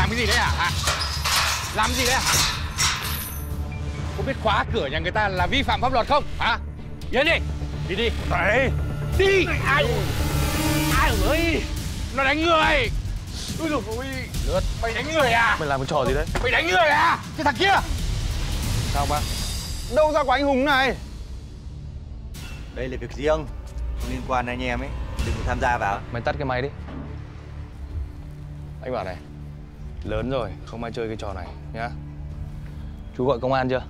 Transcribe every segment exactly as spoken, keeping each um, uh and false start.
làm cái gì đấy hả? hả? Làm cái gì đấy hả? Có biết khóa cửa nhà người ta là vi phạm pháp luật không? Hả? Yên đi! Đi đi! Đấy! Đi! Ai Ai ơi! Nó đánh người! Ôi dồi ôi! Lướt! Mày đánh người à? Mày làm cái trò gì đấy? Mày đánh người à? Cái thằng kia! Sao ba? Đâu ra của anh Hùng này? Đây là việc riêng, không liên quan anh em ấy, đừng có tham gia vào. Mày tắt cái máy đi. Anh bảo này, lớn rồi, không ai chơi cái trò này nhá. Chú gọi công an chưa?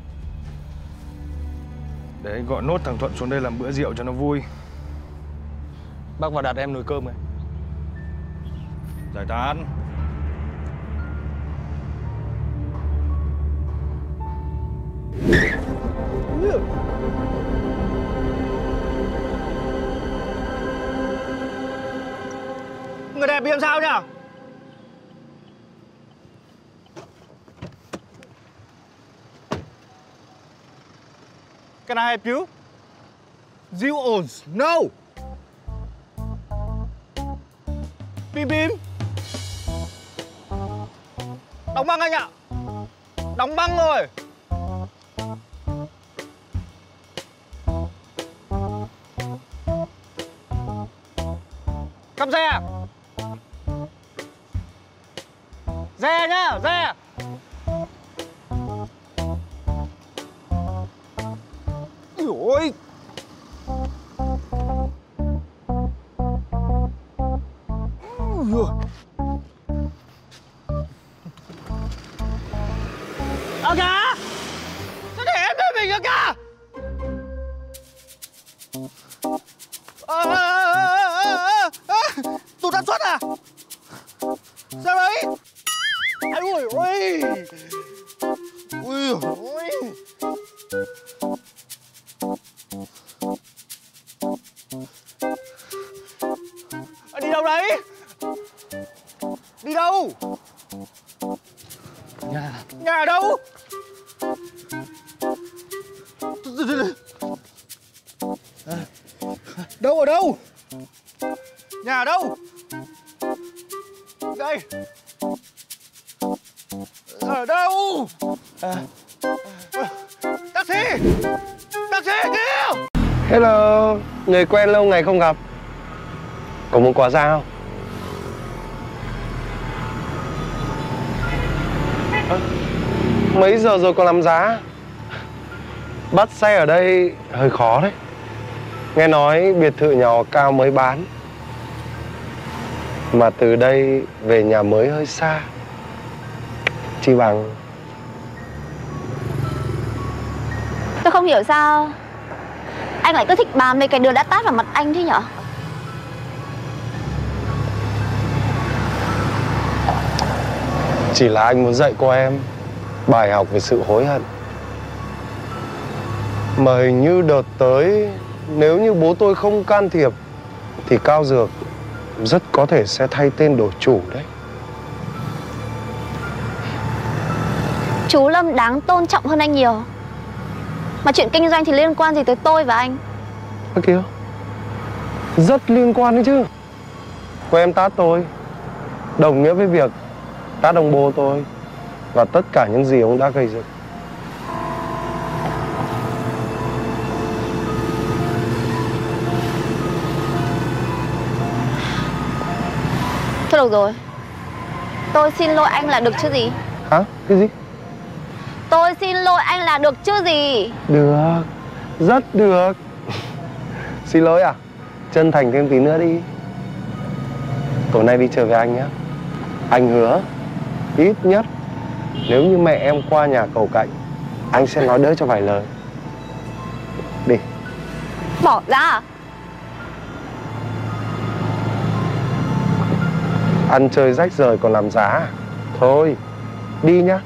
Để anh gọi nốt thằng Thuận xuống đây làm bữa rượu cho nó vui. Bác vào đặt em nồi cơm này. Giải tán. Người đẹp bị làm sao nhỉ? Can I help you? You owns no. Bim bim. Đóng băng anh ạ. Đóng băng rồi. Cắm xe. Re nhá, re. Ôi. Ơ kìa! Sao để em lên mình kìa kìa! Ờ, ờ, ờ, ờ, ờ, tụt áp suất à? Sao đấy? Ai ui ui! Ui ui! À, đi đâu đấy? Đi đâu? Nhà. Nhà ở đâu? Đâu ở đâu? Nhà ở đâu? Đây. Ở đâu? À. Taxi! Taxi kìa! Hello, người quen lâu ngày không gặp. Có muốn quà ra không? À, mấy giờ rồi còn làm giá? Bắt xe ở đây hơi khó đấy. Nghe nói biệt thự nhà họ Cao mới bán, mà từ đây về nhà mới hơi xa. Chi bằng... Tôi không hiểu sao anh lại cứ thích bám mấy cái đứa đã tát vào mặt anh thế nhở? Chỉ là anh muốn dạy cô em bài học về sự hối hận. Mà hình như đợt tới, nếu như bố tôi không can thiệp thì Cao Dược rất có thể sẽ thay tên đổi chủ đấy. Chú Lâm đáng tôn trọng hơn anh nhiều. Mà chuyện kinh doanh thì liên quan gì tới tôi và anh? Ơ kìa, rất liên quan đấy chứ. Cô em tát tôi đồng nghĩa với việc tát ông bố tôi và tất cả những gì ông đã gây dựng. Thôi được rồi, tôi xin lỗi anh là được chứ gì. Hả? Cái gì? Tôi xin lỗi anh là được chứ gì. Được, rất được. Xin lỗi à? Chân thành thêm tí nữa đi. Tối nay đi chơi với anh nhé. Anh hứa ít nhất nếu như mẹ em qua nhà cầu cạnh, anh sẽ nói đỡ cho vài lời. Đi. Bỏ ra à? Ăn chơi rách rời còn làm giá à? Thôi, đi nhá.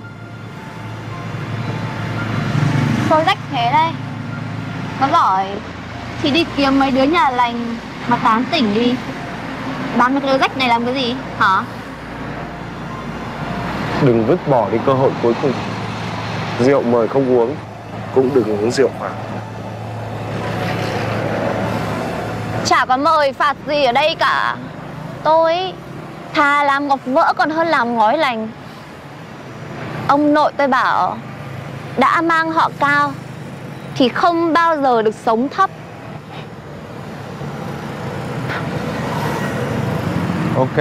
Thôi rách thế đây. Có giỏi thì đi kiếm mấy đứa nhà lành mà tán tỉnh đi. Bán cái đứa rách này làm cái gì hả? Đừng vứt bỏ đi cơ hội cuối cùng. Rượu mời không uống, cũng đừng uống rượu phạt. Chả có mời phạt gì ở đây cả. Tôi Thà làm ngọc vỡ còn hơn làm ngói lành. Ông nội tôi bảo đã mang họ cao thì không bao giờ được sống thấp. Ok.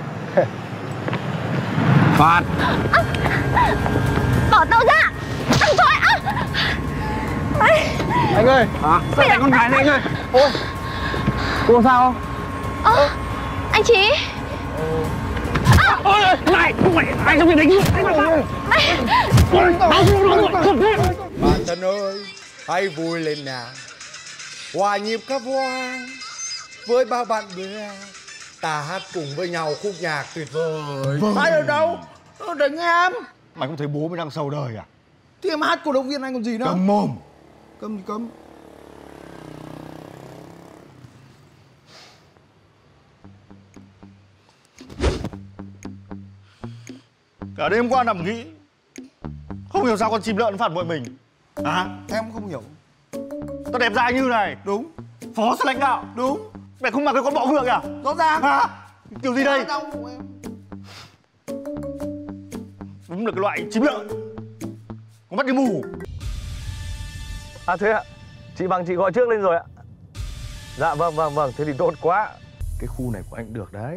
Phạt. À, bỏ tôi ra. Anh thôi. À. Anh ơi. Hả? Sao lại con gái này anh ơi? Ôi, cô sao? Ơ, anh Chí. Ôi, này, không phải anh không thể đánh anh mà sao? Bạn thân ơi, hãy vui lên nào, hòa nhịp khắp hoang với bao bạn bè, ta hát cùng với nhau khúc nhạc tuyệt vời. Vâng. Ai ở đâu? Đánh em. Mày không thấy bố mày đang sầu đời à? Thì em hát cổ động viên anh còn gì nữa. Câm mồm. Câm thì câm. Cả đêm qua nằm nghĩ, không hiểu sao con chim lợn phản bội mình. À, Em không hiểu. tao đẹp trai như này. Đúng. Phó sư lãnh đạo. Đúng. Mày không mặc cái con bọ ngựa à? Rõ ràng. Hả? Kiểu gì đây? Đau của em. Đúng là cái loại chim lợn, có mắt đi mù. À thế ạ, chị Bằng chị gọi trước lên rồi ạ. Dạ vâng vâng vâng, thế thì tốt quá. Cái khu này của anh được đấy.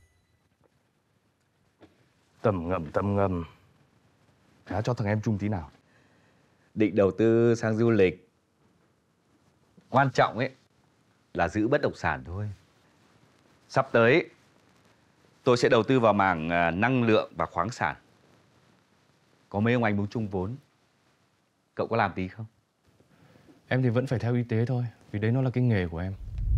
Tầm ngầm tầm ngầm. Khá cho thằng em Trung tí nào. Định đầu tư sang du lịch. Quan trọng ấy là giữ bất động sản thôi. Sắp tới tôi sẽ đầu tư vào mảng à, năng lượng và khoáng sản. Có mấy ông anh muốn chung vốn. Cậu có làm tí không? Em thì vẫn phải theo y tế thôi, vì đấy nó là cái nghề của em.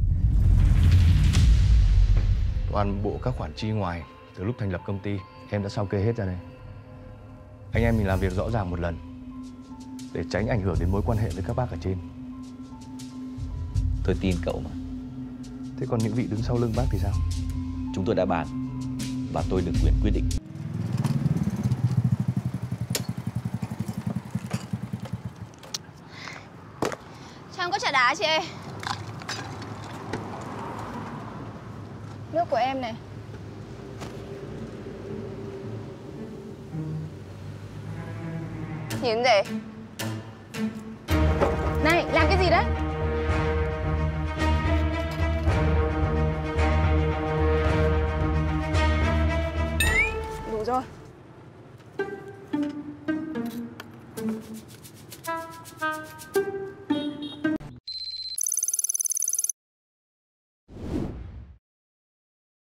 Toàn bộ các khoản chi ngoài từ lúc thành lập công ty em đã sao kê hết ra đây. Anh em mình làm việc rõ ràng một lần để tránh ảnh hưởng đến mối quan hệ với các bác ở trên. Tôi tin cậu mà. Thế còn những vị đứng sau lưng bác thì sao? Chúng tôi đã bàn và tôi được quyền quyết định. Cho em có trà đá chị ơi. Nước của em này. Nhìn gì? Này, làm cái gì đấy?